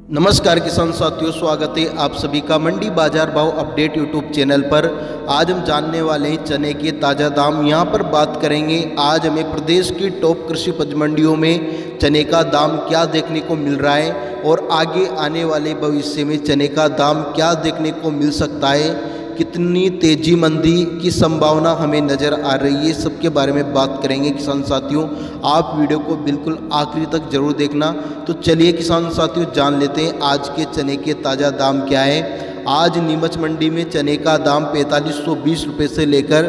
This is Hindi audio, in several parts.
नमस्कार किसान साथियों, स्वागत है आप सभी का मंडी बाजार भाव अपडेट यूट्यूब चैनल पर। आज हम जानने वाले हैं चने के ताज़ा दाम। यहां पर बात करेंगे आज हमें प्रदेश की टॉप कृषि उपज मंडियों में चने का दाम क्या देखने को मिल रहा है और आगे आने वाले भविष्य में चने का दाम क्या देखने को मिल सकता है, कितनी तेजी मंदी की संभावना हमें नज़र आ रही है, सबके बारे में बात करेंगे किसान साथियों। आप वीडियो को बिल्कुल आखिरी तक जरूर देखना। तो चलिए किसान साथियों जान लेते हैं आज के चने के ताज़ा दाम क्या है। आज नीमच मंडी में चने का दाम 4520 रुपये से लेकर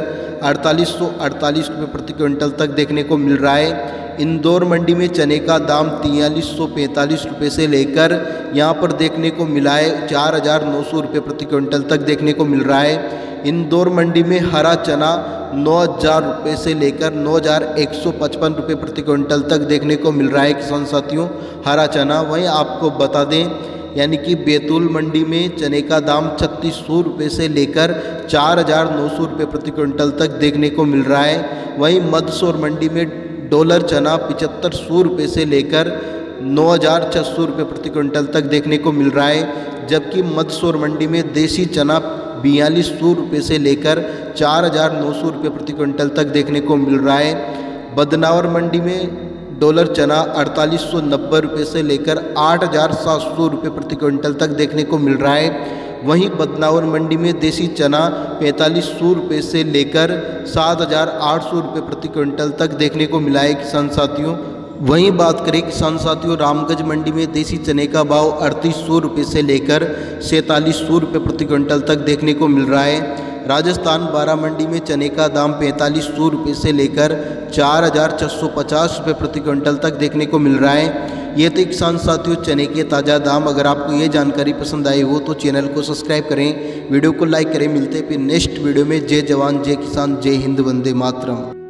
4848 रुपये प्रति क्विंटल तक देखने को मिल रहा है। इंदौर मंडी में चने का दाम 4345 रुपये से लेकर यहाँ पर देखने को मिला है 4900 रुपये प्रति क्विंटल तक देखने को मिल रहा है। इंदौर मंडी में हरा चना 9000 रुपये से लेकर 9155 रुपये प्रति क्विंटल तक देखने को मिल रहा है किसान साथियों, हरा चना। वहीं आपको बता दें यानी कि बैतूल मंडी में चने का दाम 3600 रुपये से लेकर 4900 रुपये प्रति क्विंटल तक देखने को मिल रहा है। वहीं मंदसौर मंडी में डॉलर चना 7500 रुपये से लेकर 9600 रुपये प्रति क्विंटल तक देखने को मिल रहा है। जबकि मंदसौर मंडी में देसी चना 4200 रुपये से लेकर 4900 रुपये प्रति क्विंटल तक देखने को मिल रहा है। बदनावर मंडी में डॉलर चना 4890 रुपये से लेकर 8700 रुपये प्रति क्विंटल तक देखने को मिल रहा है। वहीं बदनावर मंडी में देसी चना 4500 रुपये से लेकर 7800 रुपये प्रति क्विंटल तक देखने को मिला है किसान साथियों। वहीं बात करें किसान साथियों रामगंज मंडी में देसी चने का भाव 3800 रुपये से लेकर 4700 रुपये प्रति क्विंटल तक देखने को मिल रहा है। राजस्थान बारा मंडी में चने का दाम 4500 रुपये से लेकर 4650 रुपये प्रति क्विंटल तक देखने को मिल रहा है। ये तो किसान साथियों चने के ताज़ा दाम। अगर आपको ये जानकारी पसंद आई हो तो चैनल को सब्सक्राइब करें, वीडियो को लाइक करें। मिलते हैं फिर नेक्स्ट वीडियो में। जय जवान जय किसान, जय हिंद, वंदे मातरम।